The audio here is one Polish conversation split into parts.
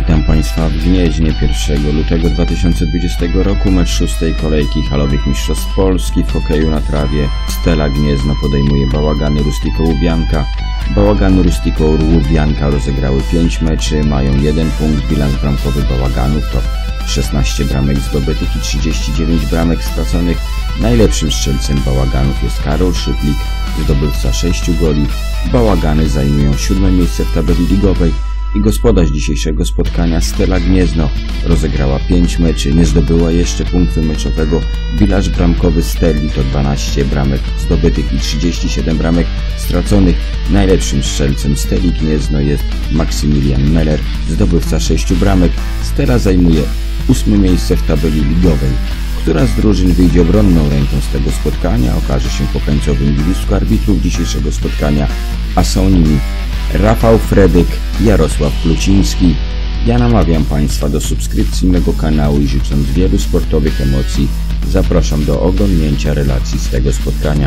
Witam Państwa w Gnieźnie 1 lutego 2020 roku. Mecz 6. kolejki halowych mistrzostw Polski w hokeju na trawie. Stela Gniezno podejmuje Bałagany Rustico Łubianka. Bałagany Rustico Łubianka rozegrały 5 meczy, mają 1 punkt. Bilans bramkowy Bałaganów to 16 bramek zdobytych i 39 bramek straconych. Najlepszym strzelcem Bałaganów jest Karol Szyplik, zdobywca 6 goli. Bałagany zajmują 7. miejsce w tabeli ligowej i gospodarz dzisiejszego spotkania Stela Gniezno rozegrała 5 meczy, nie zdobyła jeszcze punktu meczowego. Bilans bramkowy Steli to 12 bramek zdobytych i 37 bramek straconych. Najlepszym strzelcem Steli Gniezno jest Maksymilian Meller, zdobywca 6 bramek. Stela zajmuje 8. miejsce w tabeli ligowej. Która z drużyn wyjdzie obronną ręką z tego spotkania, okaże się po końcowym gwizdku arbitrów dzisiejszego spotkania, a są nimi Rafał Fredyk, Jarosław Pluciński. Ja namawiam Państwa do subskrypcji mego kanału i życząc wielu sportowych emocji, zapraszam do oglądnięcia relacji z tego spotkania.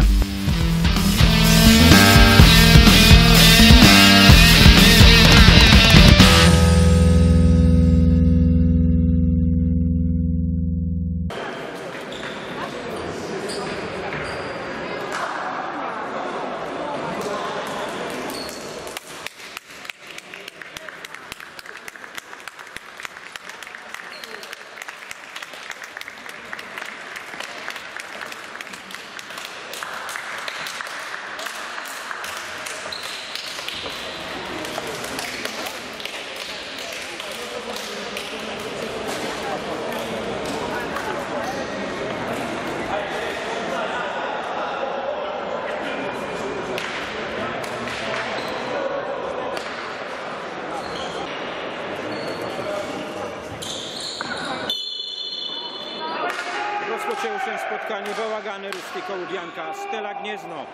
Rozpoczęło się spotkanie Bałagany Rustico Łubianka, Stela Gniezno.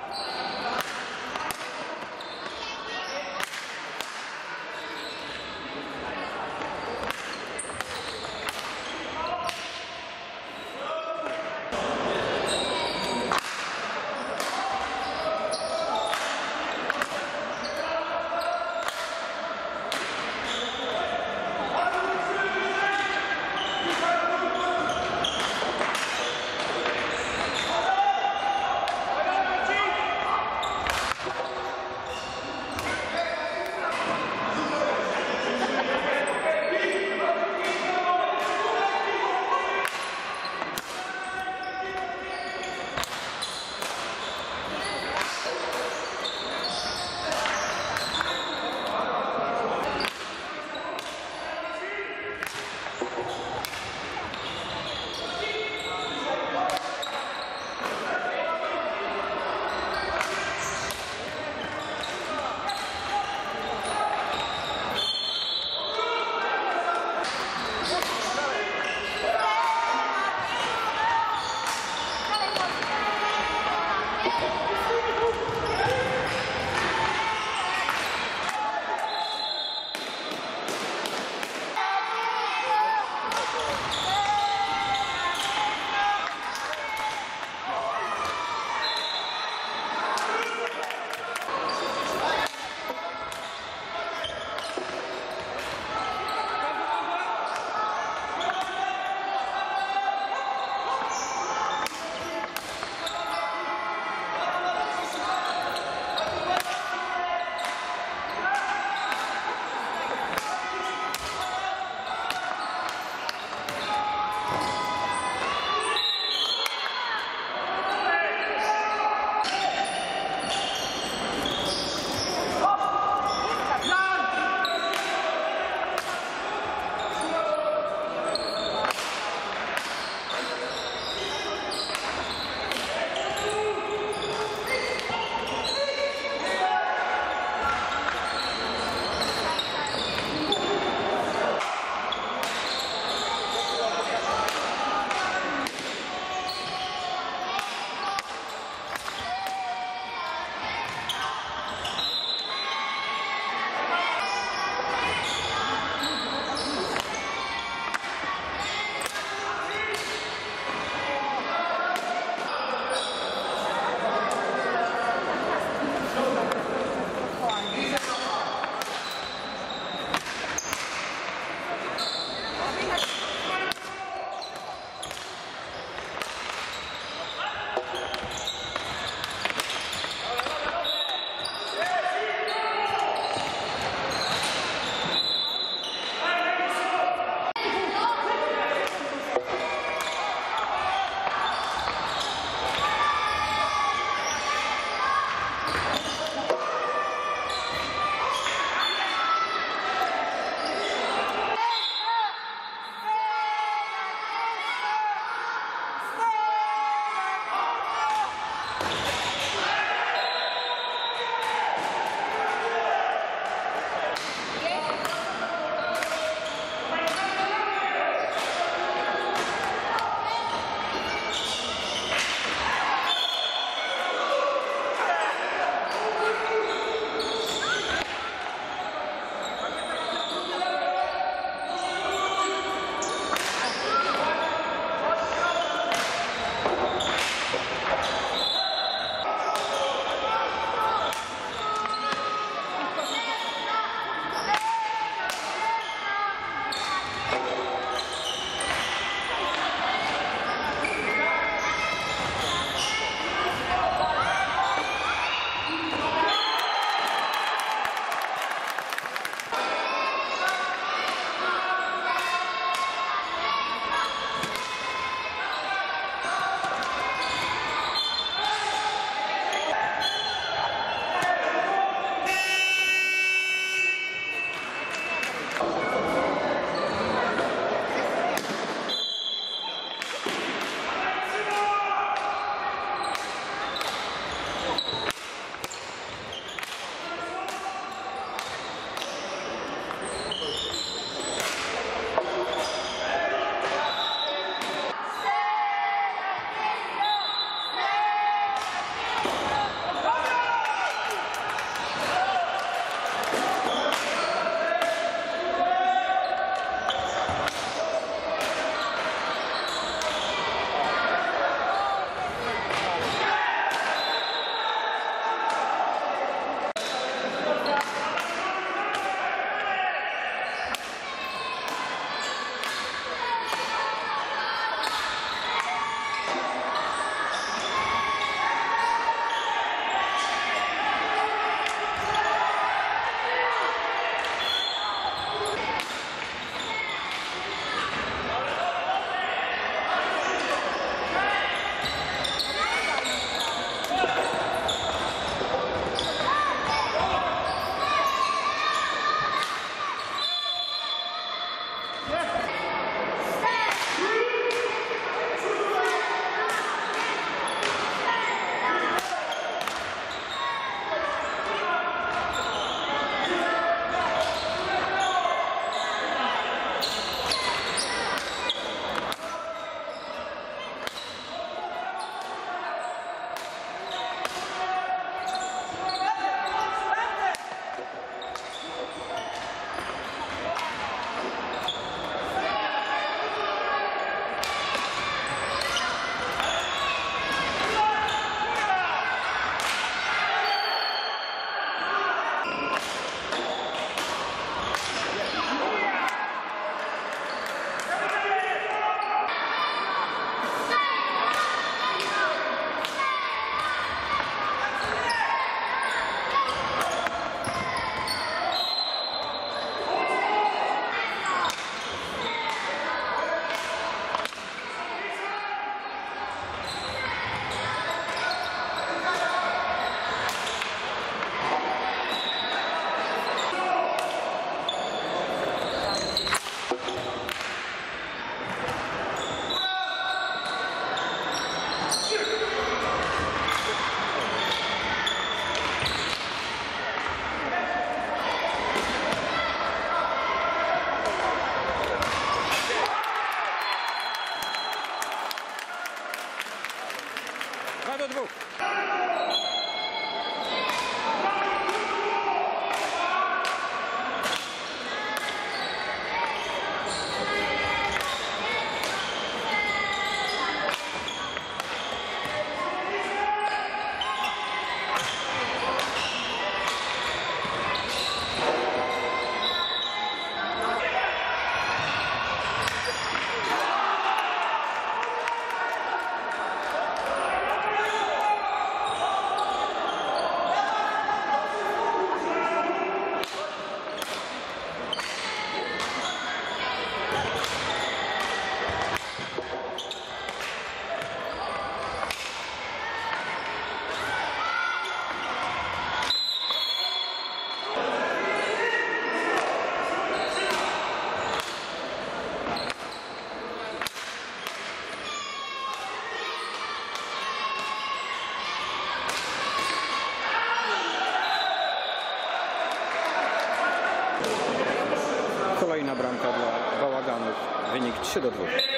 Kolejna bramka dla bałaganów. Wynik 3-2.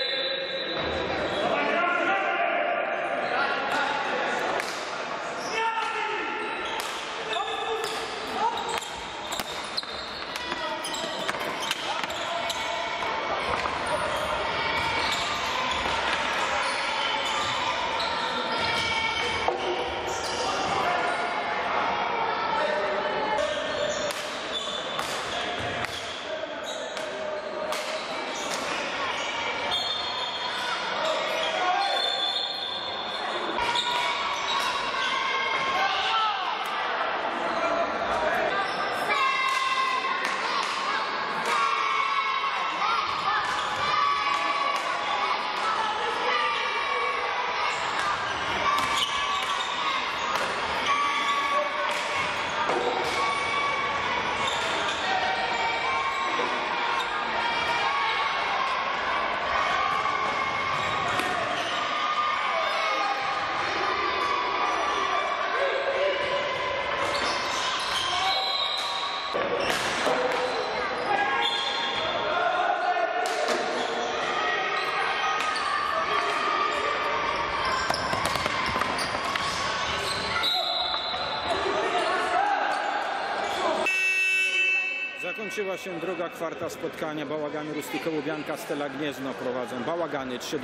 Zakończyła się druga kwarta spotkania. Bałagany Rustico Łubianka, Stela Gniezno prowadzą. Bałagany 3-2.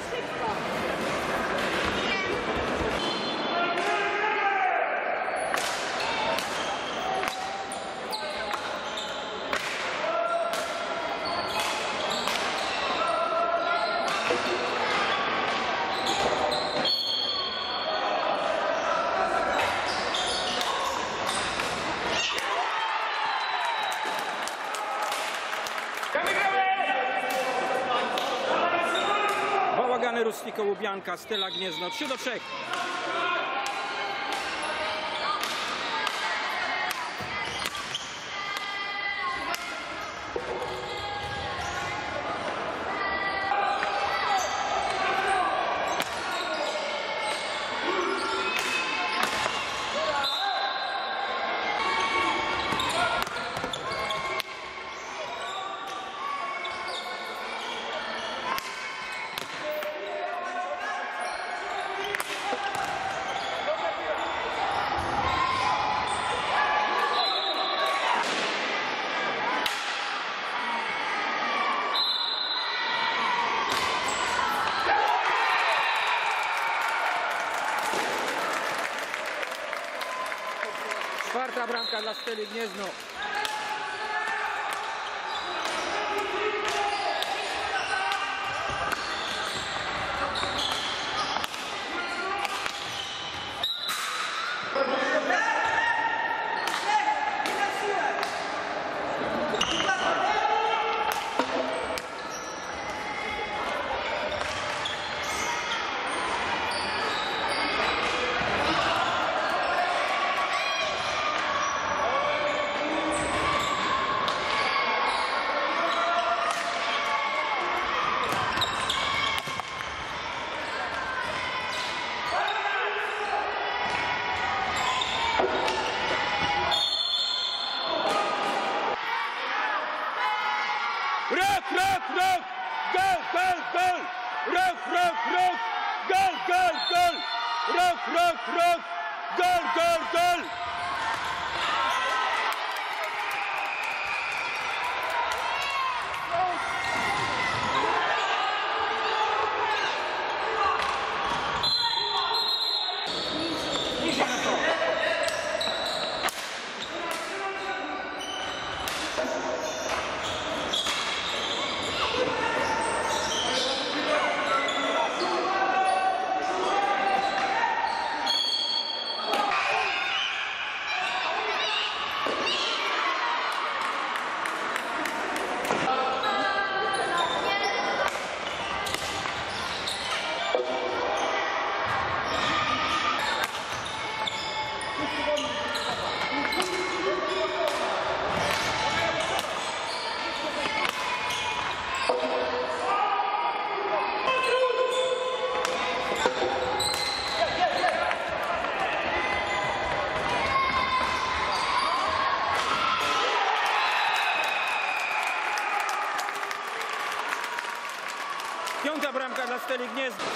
Bałagany Rustico Łubianka, Stela Gniezno 3-3. Czwarta bramka dla Steli Gniezno. Rok, gol, gol, gol! Rok, gol, gol, gol! Rok, gol, gol, gol! 5. bramka dla Steli Gniezno.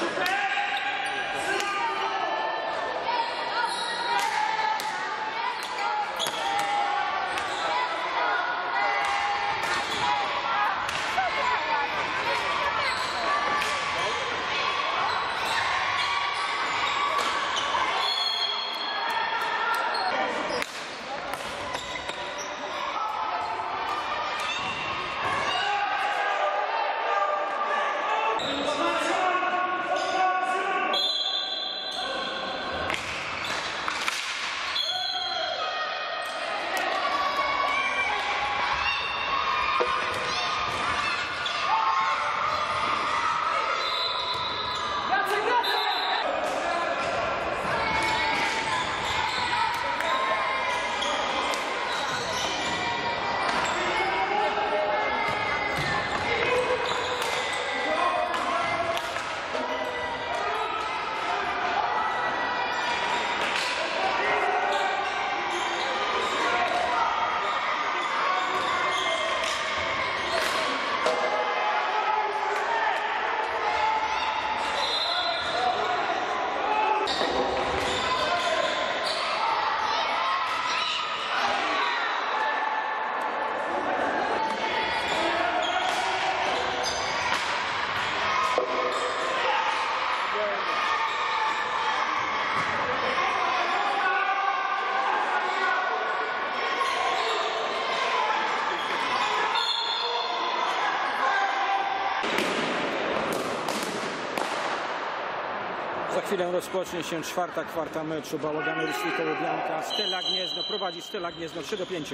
Za chwilę rozpocznie się 4. kwarta meczu bałagany Rustica Łubianka. Stella Gniezno prowadzi, Stella Gniezno 3-5.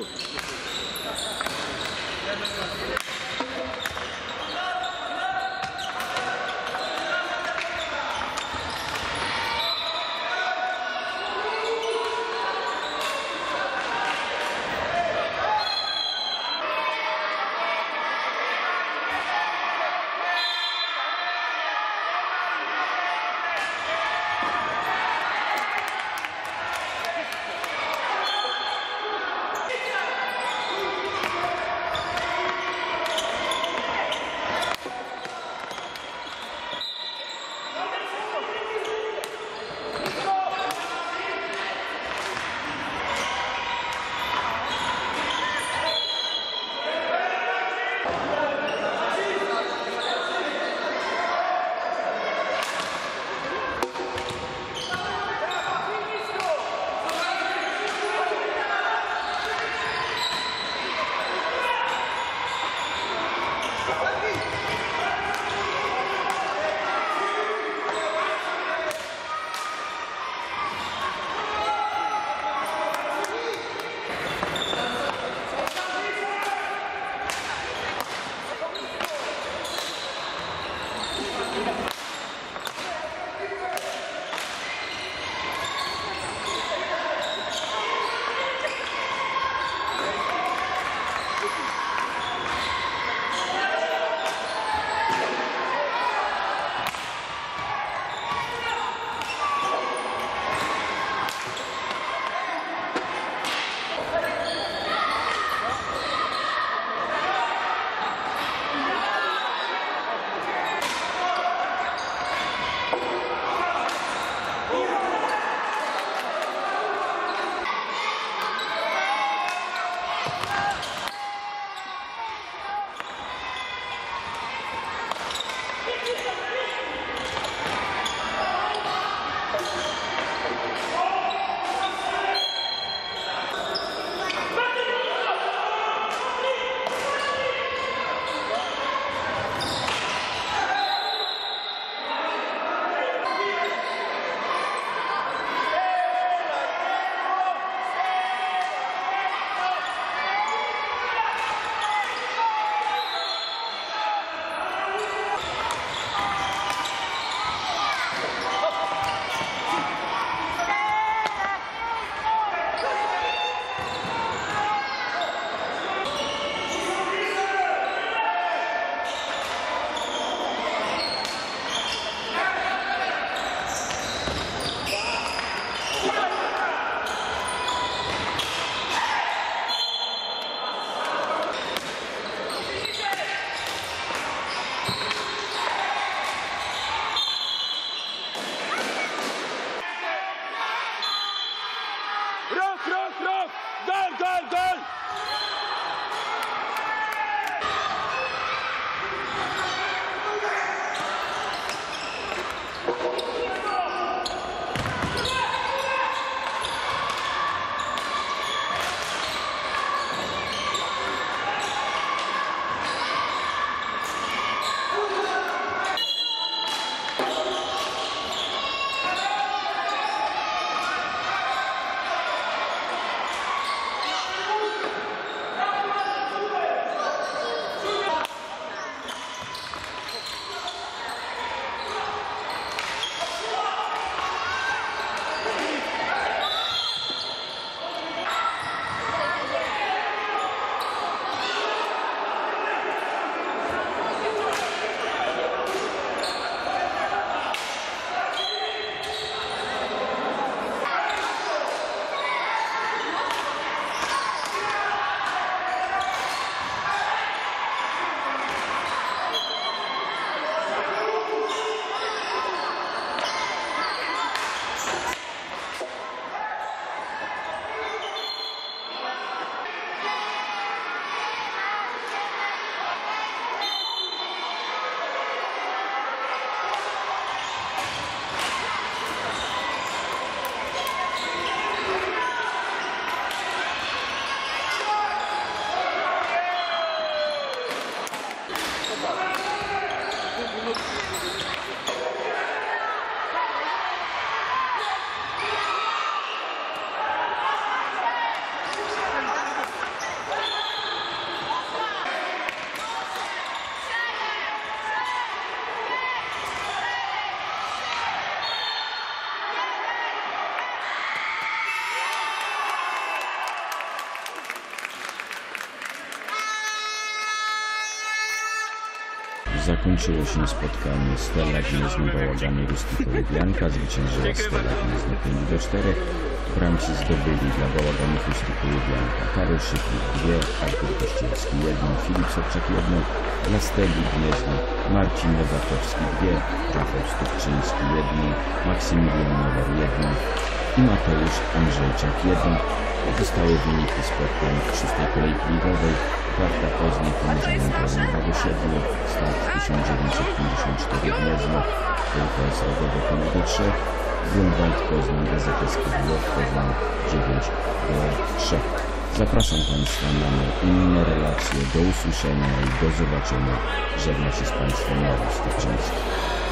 Zakończyło się spotkanie. Stella Gniezno Bałagany Rustico Łubianka zwyciężyła Stella Gniezno 5-4. Bramki zdobyli dla Bałaganów Rustico Łubianka Karol Szyflik 2, Artur Kościelski 1, Filip Sobczak 1, dla Steli Gniezno Marcin Nowakowski 2, Rafał Stupczyński 1, Maksymilian Nowar 1 i Mateusz Andrzejczak 1. Pozostałe wyniki spotkań w 6. kolejki ligowej. Warta Poznań Pomorzanin 2-7, Start 1954 Gniezno, LKS Rogowe Pomogę 3, Grunwald Poznań, AZS Kieliów Poznań 9-3. Zapraszam Państwa na inne relacje. Do usłyszenia i do zobaczenia. Żegna się z Państwem Jarosław Stupczyński.